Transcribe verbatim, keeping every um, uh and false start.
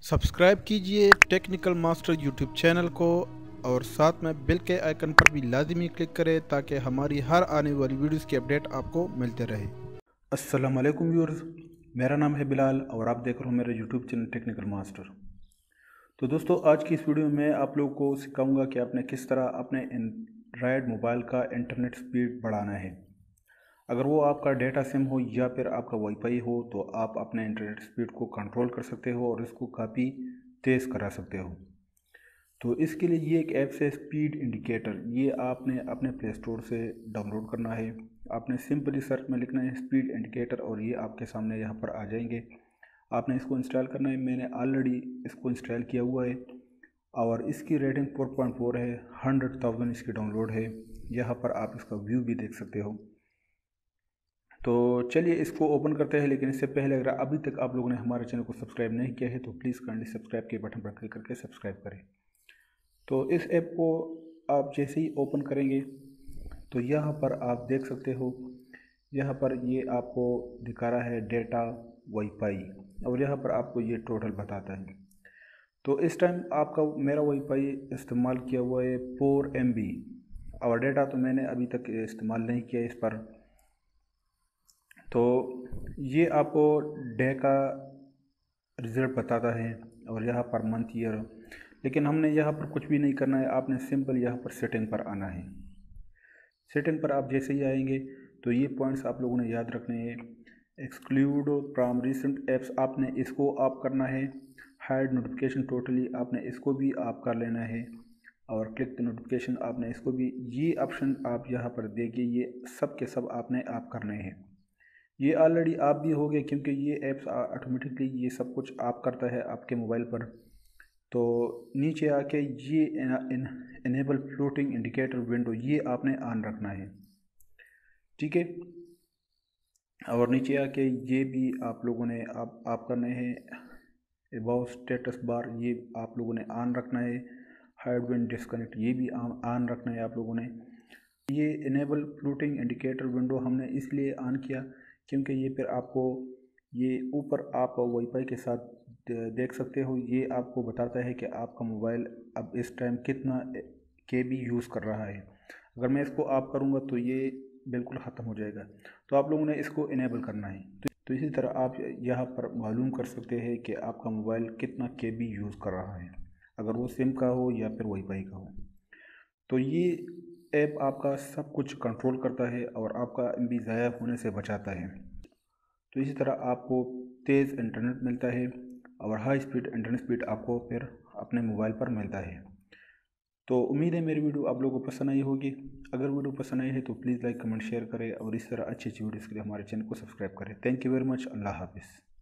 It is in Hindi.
सब्सक्राइब कीजिए टेक्निकल मास्टर यूट्यूब चैनल को और साथ में बेल के आइकन पर भी लाजिमी क्लिक करें ताकि हमारी हर आने वाली वीडियोस की अपडेट आपको मिलते रहे। अस्सलाम वालेकुम व्यूअर्स, मेरा नाम है बिलाल और आप देख रहे हो मेरे यूट्यूब चैनल टेक्निकल मास्टर। तो दोस्तों, आज की इस वीडियो में आप लोगों को सिखाऊंगा कि आपने किस तरह अपने एंड्रॉयड मोबाइल का इंटरनेट स्पीड बढ़ाना है। अगर वो आपका डेटा सिम हो या फिर आपका वाईफाई हो तो आप अपने इंटरनेट स्पीड को कंट्रोल कर सकते हो और इसको काफ़ी तेज़ करा सकते हो। तो इसके लिए ये एक ऐप्स है स्पीड इंडिकेटर, ये आपने अपने प्ले स्टोर से डाउनलोड करना है। आपने सिंपली सर्च में लिखना है स्पीड इंडिकेटर और ये आपके सामने यहाँ पर आ जाएंगे। आपने इसको इंस्टॉल करना है। मैंने ऑलरेडी इसको इंस्टॉल किया हुआ है और इसकी रेटिंग फोर पॉइंट फोर है। हंड्रेड थाउजेंड इसकी डाउनलोड है। यहाँ पर आप इसका व्यू भी देख सकते हो। तो चलिए इसको ओपन करते हैं, लेकिन इससे पहले अगर अभी तक आप लोगों ने हमारे चैनल को सब्सक्राइब नहीं किया है तो प्लीज़ काइंडली सब्सक्राइब के बटन पर क्लिक करके सब्सक्राइब करें। तो इस ऐप को आप जैसे ही ओपन करेंगे तो यहाँ पर आप देख सकते हो, यहाँ पर ये आपको दिखा रहा है डेटा वाईफाई और यहाँ पर आपको ये टोटल बताता है। तो इस टाइम आपका मेरा वाईफाई इस्तेमाल किया हुआ है फोर एम बी और डेटा तो मैंने अभी तक इस्तेमाल नहीं किया इस पर। तो ये आपको डे का रिज़ल्ट बताता है और यहाँ पर मंथ ईयर, लेकिन हमने यहाँ पर कुछ भी नहीं करना है। आपने सिंपल यहाँ पर सेटिंग पर आना है। सेटिंग पर आप जैसे ही आएंगे तो ये पॉइंट्स आप लोगों ने याद रखने हैं। एक्सक्लूड फ्रॉम रिसेंट ऐप्स, आपने इसको ऑफ करना है। हाइड नोटिफिकेशन टोटली, आपने इसको भी ऑफ कर लेना है। और क्लिक द नोटिफिकेशन, आपने इसको भी, ये ऑप्शन आप यहाँ पर देखिए, ये सब के सब आपने ऑफ करने हैं। ये ऑलरेडी आप भी हो गए क्योंकि ये ऐप्स ऑटोमेटिकली ये सब कुछ आप करता है आपके मोबाइल पर। तो नीचे आके ये इनेबल फ्लोटिंग इंडिकेटर विंडो, ये आपने ऑन रखना है, ठीक है। और नीचे आके ये भी आप लोगों ने आप आप करने हैं। अबाउट स्टेटस बार, ये आप लोगों ने ऑन रखना है। हाइड विंड डिस्कनेक्ट, ये भी ऑन रखना है आप लोगों ने। ये इनेबल फ्लोटिंग इंडिकेटर विंडो हमने इसलिए ऑन किया क्योंकि ये फिर आपको, ये ऊपर आप वाईफाई के साथ देख सकते हो, ये आपको बताता है कि आपका मोबाइल अब इस टाइम कितना के बी यूज़ कर रहा है। अगर मैं इसको ऑफ करूँगा तो ये बिल्कुल ख़त्म हो जाएगा। तो आप लोगों ने इसको इनेबल करना है। तो, तो इसी तरह आप यहाँ पर मालूम कर सकते हैं कि आपका मोबाइल कितना के बी यूज़ कर रहा है, अगर वो सिम का हो या फिर वाईफाई का हो। तो ये ऐप आपका सब कुछ कंट्रोल करता है और आपका एम बी ज़ाया होने से बचाता है। तो इसी तरह आपको तेज़ इंटरनेट मिलता है और हाई स्पीड इंटरनेट स्पीड आपको फिर अपने मोबाइल पर मिलता है। तो उम्मीद है मेरी वीडियो आप लोगों को पसंद आई होगी। अगर वीडियो पसंद आई है तो प्लीज़ लाइक कमेंट शेयर करें और इस तरह अच्छी अच्छी वीडियोज़ के लिए हमारे चैनल को सब्सक्राइब करें। Thank you very much. अल्लाह हाफिज़।